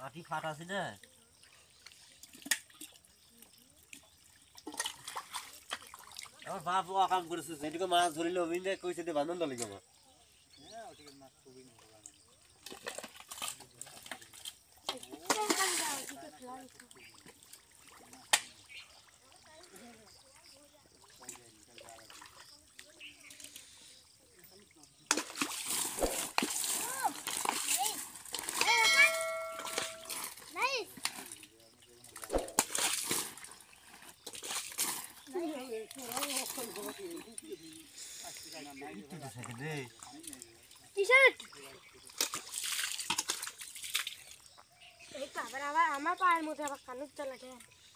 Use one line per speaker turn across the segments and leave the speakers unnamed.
আটি ফাট আছে না আমার বাপ অকাম করেছে যেটুকু মাছ ধরিল অভিনয় কইছে যে বান্ধন দলি গো হ্যাঁ ওটিকে মাছ খুবই না
আমার পায়ের মধ্যে আবার কানুর চালাকে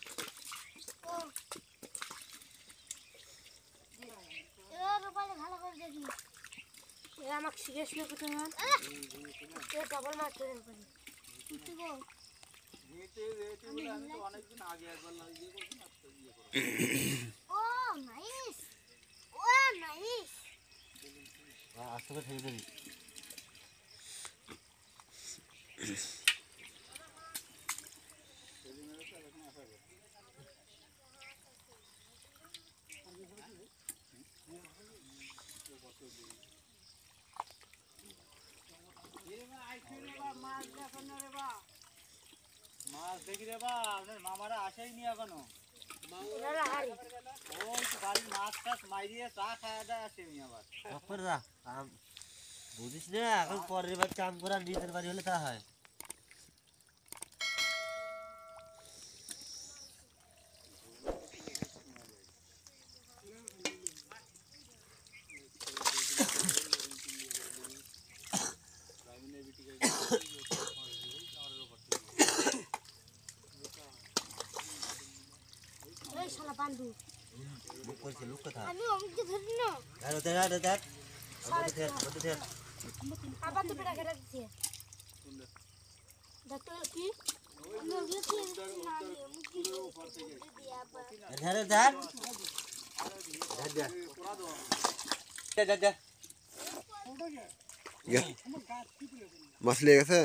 ভালো করে দেখি আমাকে জিজ্ঞেস না করতে ডবল মাছ ধরে ও নাইস ও নাইস
আসলে ঠিক আছে মাছ দেখি রে বা আপনার মামারা আসেইনি এখনো ওই বাড়ির মাছ টাছ মাইরিয়ে চা খাওয়া দাওয়া আসেনি আবার বুঝিস না এখন পরের বার কাম করা নিজের বাড়ি হলে তা হয়
শালা বান্দু
লোক কইছে লোক কথা
আমি অমিকে ধরি না
আরে দেখ আমাদের দেখ
আবার তো পেটা কেটে দিছে দেখো কি
মাছ লেগে গেছে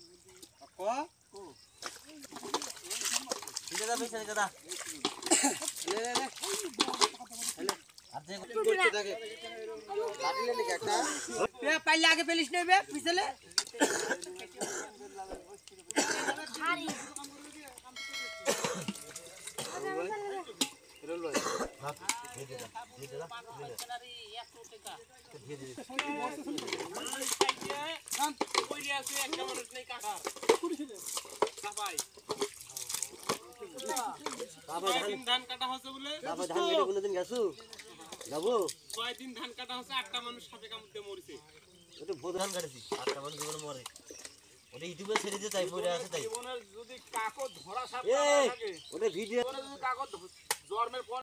পাইলে আগে পেলিস নেবে পিছলে ধান কাটা হচ্ছে বলে ধান কেটে কোনদিন গেছো যাবো কয়দিন ধান কাটা হচ্ছে 8টা মানুষ সাপে কামড়ে মরেছে ওটা বহুত ধান কাটেছি 8টা মানুষ জীবনে মরে ওটা ইউটিউবে ছেড়ে দিয়ে তাই মরে আছে তাই যদি কাকো ধরা সাপ থাকে ওটা ভিডিও যদি কাকো জন্মের